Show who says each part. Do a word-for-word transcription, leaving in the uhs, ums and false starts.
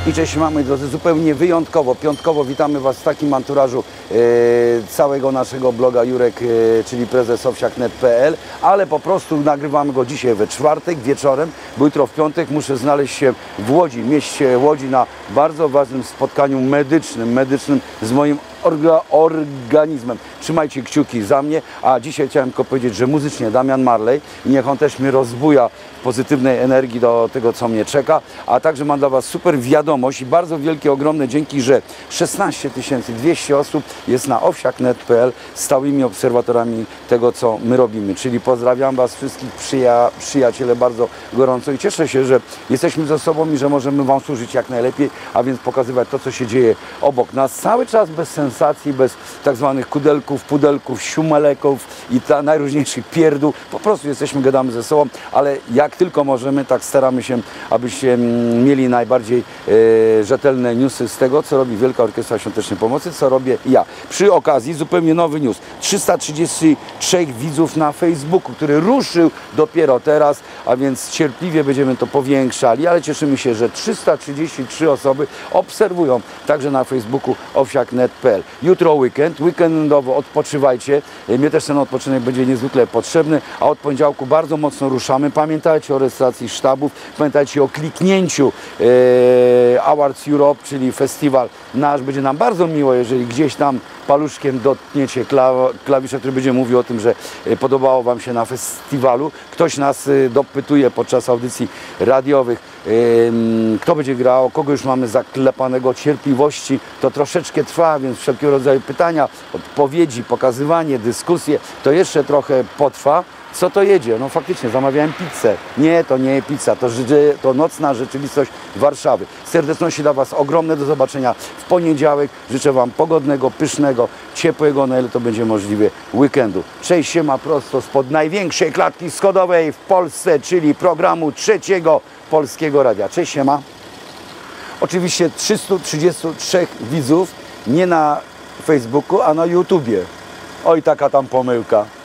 Speaker 1: I cześć, moi drodzy, zupełnie wyjątkowo, piątkowo witamy Was w takim anturażu e, całego naszego bloga Jurek, e, czyli prezes owsiak kropka net kropka pe el, ale po prostu nagrywamy go dzisiaj we czwartek wieczorem, bo jutro w piątek muszę znaleźć się w Łodzi, mieście Łodzi, na bardzo ważnym spotkaniu medycznym, medycznym z moim Orga, organizmem. Trzymajcie kciuki za mnie, a dzisiaj chciałem tylko powiedzieć, że muzycznie Damian Marley i niech on też mnie rozbuja pozytywnej energii do tego, co mnie czeka, a także mam dla Was super wiadomość i bardzo wielkie, ogromne dzięki, że szesnaście tysięcy dwieście osób jest na owsiak kropka net kropka pe el stałymi obserwatorami tego, co my robimy, czyli pozdrawiam Was wszystkich przyja przyjaciele bardzo gorąco i cieszę się, że jesteśmy ze sobą i że możemy Wam służyć jak najlepiej, a więc pokazywać to, co się dzieje obok nas, cały czas bez sensacji, bez tak zwanych kudelków, pudelków, siumaleków i ta najróżniejszych pierdół. Po prostu jesteśmy, gadamy ze sobą, ale jak tylko możemy, tak staramy się, abyście mieli najbardziej e, rzetelne newsy z tego, co robi Wielka Orkiestra Świątecznej Pomocy, co robię ja. Przy okazji zupełnie nowy news. trzysta trzydzieści trzy widzów na Facebooku, który ruszył dopiero teraz, a więc cierpliwie będziemy to powiększali, ale cieszymy się, że trzysta trzydzieści trzy osoby obserwują także na Facebooku owsiak kropka net kropka pe el. Jutro weekend, weekendowo odpoczywajcie. Mnie też ten odpoczynek będzie niezwykle potrzebny, a od poniedziałku bardzo mocno ruszamy. Pamiętajcie o rejestracji sztabów, pamiętajcie o kliknięciu e, Awards Europe, czyli festiwal nasz. Będzie nam bardzo miło, jeżeli gdzieś tam paluszkiem dotkniecie klaw klawisza, który będzie mówił o tym, że podobało Wam się na festiwalu. Ktoś nas dopytuje podczas audycji radiowych, kto będzie grał, kogo już mamy zaklepanego. Cierpliwości to troszeczkę trwa, więc wszelkiego rodzaju pytania, odpowiedzi, pokazywanie, dyskusje, to jeszcze trochę potrwa. Co to jedzie? No faktycznie, zamawiałem pizzę. Nie, to nie pizza, to, to nocna rzeczywistość Warszawy. Serdeczności dla Was ogromne, do zobaczenia w poniedziałek. Życzę Wam pogodnego, pysznego, ciepłego, na ile to będzie możliwe, weekendu. Cześć, siema, prosto spod największej klatki schodowej w Polsce, czyli programu Trzeciego Polskiego Radia. Cześć, siema. Oczywiście trzysta trzydzieści trzy widzów, nie na Facebooku, a na YouTubie. Oj, taka tam pomyłka.